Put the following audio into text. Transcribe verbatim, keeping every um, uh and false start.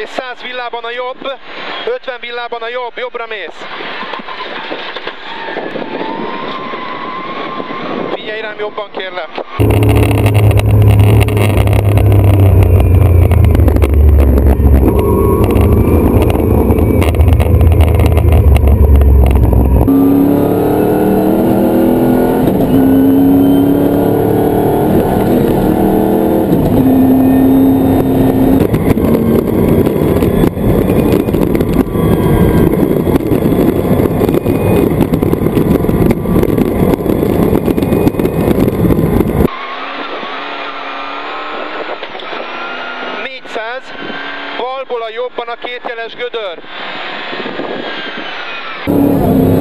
És száz villában a jobb, ötven villában a jobb, jobbra mész. Figyelj rám jobban, kérlek. négyszáz, balból a jobban a kétjeles gödör.